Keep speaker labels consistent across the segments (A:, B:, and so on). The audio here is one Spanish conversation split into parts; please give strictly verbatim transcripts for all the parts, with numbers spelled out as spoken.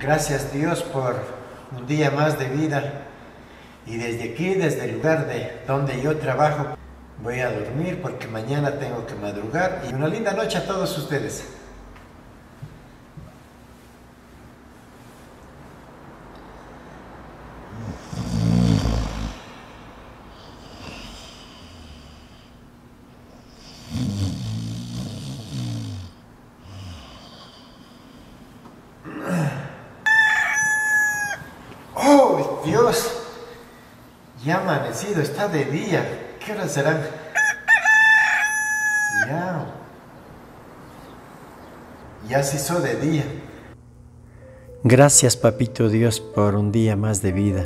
A: Gracias Dios por un día más de vida. Y desde aquí, desde el lugar de donde yo trabajo, voy a dormir porque mañana tengo que madrugar. Y una linda noche a todos ustedes. ¡Oh, Dios! Ya ha amanecido, está de día. ¿Qué horas serán? Ya. Ya se hizo de día. Gracias, Papito Dios, por un día más de vida.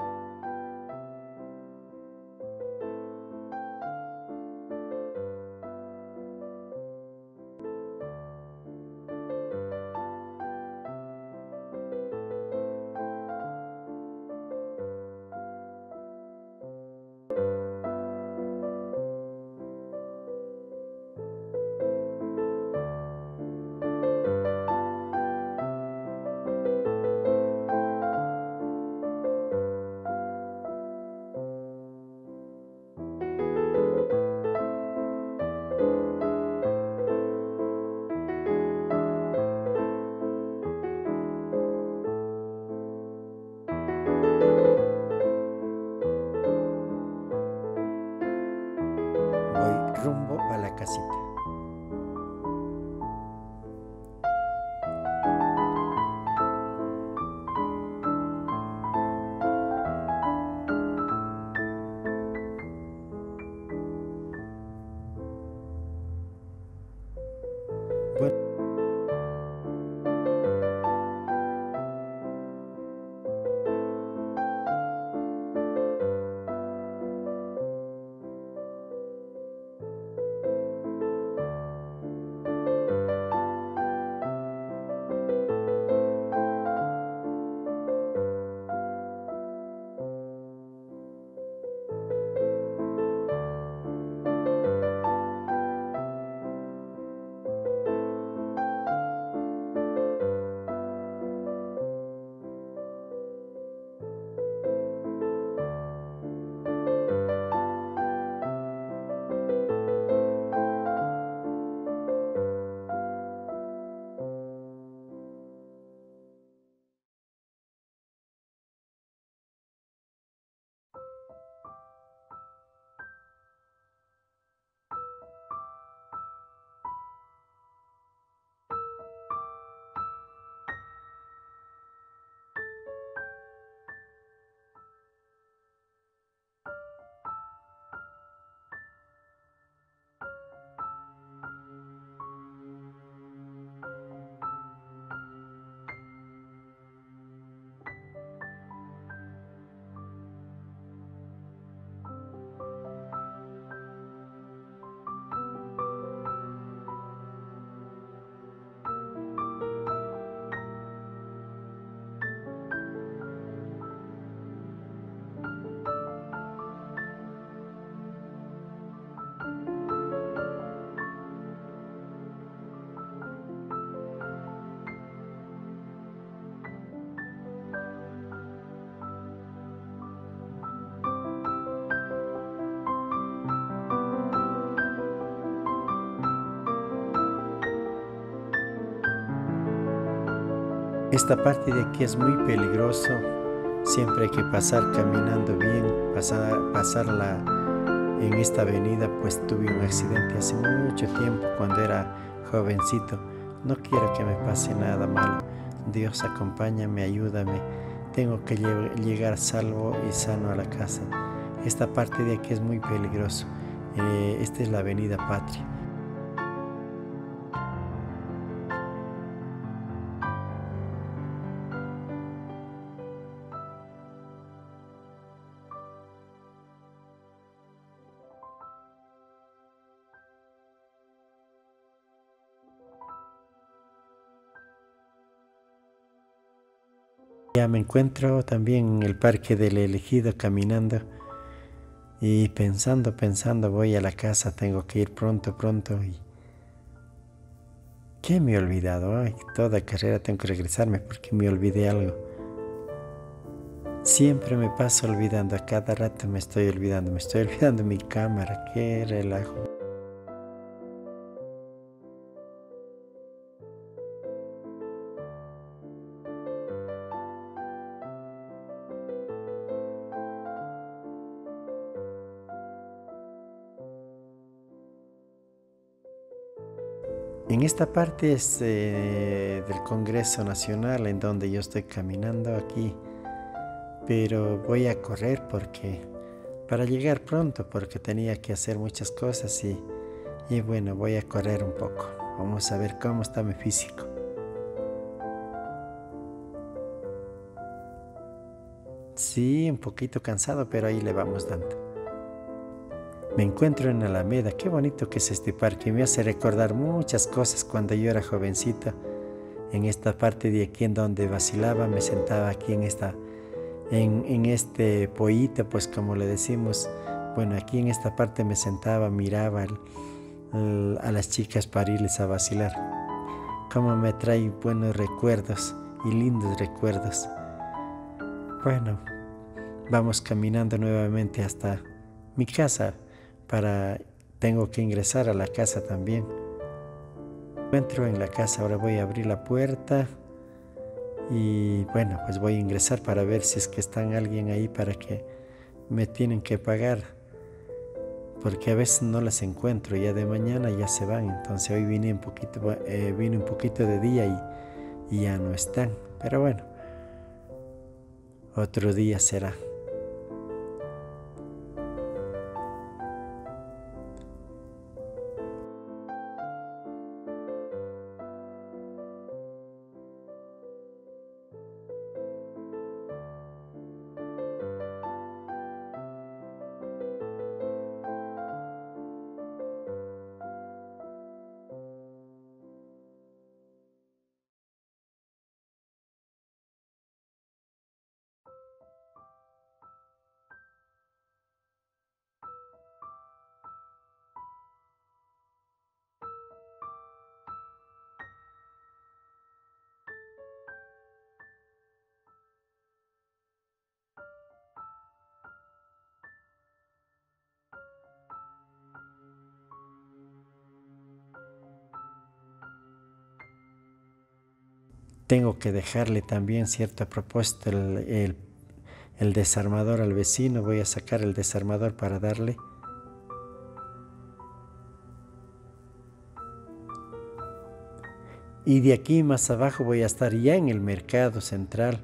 A: Voy rumbo a la casita. Bueno. Esta parte de aquí es muy peligroso, siempre hay que pasar caminando bien, pasar, pasarla en esta avenida, pues tuve un accidente hace mucho tiempo cuando era jovencito. No quiero que me pase nada malo. Dios, acompáñame, ayúdame. Tengo que llegar salvo y sano a la casa. Esta parte de aquí es muy peligroso. Eh, esta es la avenida Patria. Ya me encuentro también en el Parque del Elegido caminando y pensando, pensando, voy a la casa, tengo que ir pronto, pronto y ¿Qué me he olvidado? Ay, toda carrera tengo que regresarme porque me olvidé algo. Siempre me paso olvidando, a cada rato me estoy olvidando, me estoy olvidando mi cámara, qué relajo. En esta parte es eh, del Congreso Nacional en donde yo estoy caminando aquí, pero voy a correr porque para llegar pronto porque tenía que hacer muchas cosas y, y bueno, voy a correr un poco. Vamos a ver cómo está mi físico. Sí, un poquito cansado, pero ahí le vamos dando. Me encuentro en Alameda, qué bonito que es este parque, me hace recordar muchas cosas cuando yo era jovencito. En esta parte de aquí en donde vacilaba, me sentaba aquí en esta, en, en este pollito, pues como le decimos. Bueno, aquí en esta parte me sentaba, miraba al, al, a las chicas para irles a vacilar. Cómo me trae buenos recuerdos y lindos recuerdos. Bueno, vamos caminando nuevamente hasta mi casa. Para, tengo que ingresar a la casa también. Entro en la casa, ahora voy a abrir la puerta y bueno, pues voy a ingresar para ver si es que están alguien ahí para que me tienen que pagar, porque a veces no las encuentro, ya de mañana ya se van, entonces hoy vine un poquito, eh, vine un poquito de día y, y ya no están, pero bueno, otro día será. Tengo que dejarle también cierto a propósito el, el, el desarmador al vecino. Voy a sacar el desarmador para darle. Y de aquí más abajo voy a estar ya en el mercado central.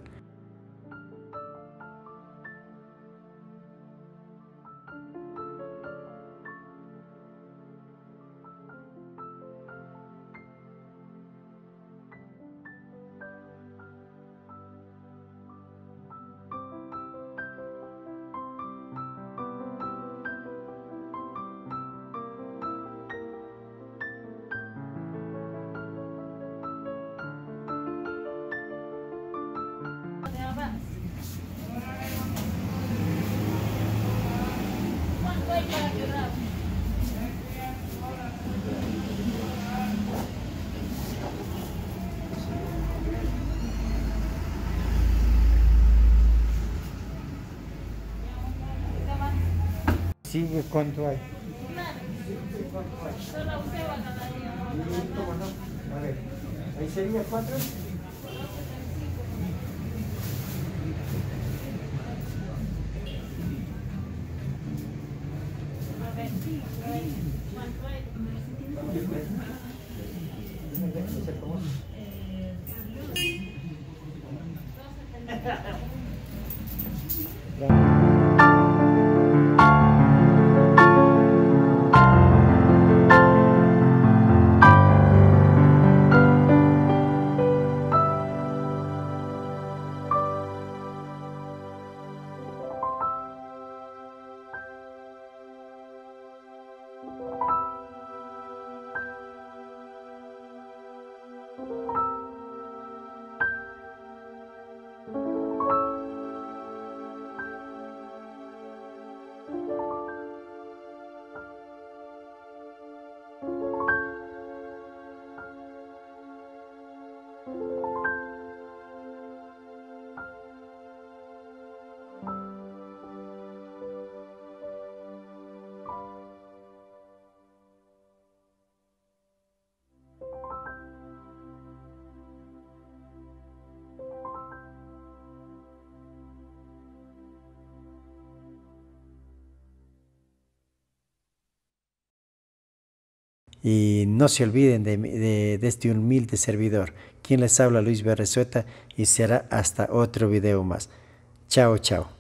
A: Sigue, ¿cuánto hay?
B: Solo usted va a cada día.
A: ¿Cómo no? A ver, ahí sería cuatro.
B: A ver, ¿cuánto hay?
A: Y no se olviden de, de, de este humilde servidor. Quien les habla, Luis Berrezueta, y será hasta otro video más. Chao, chao.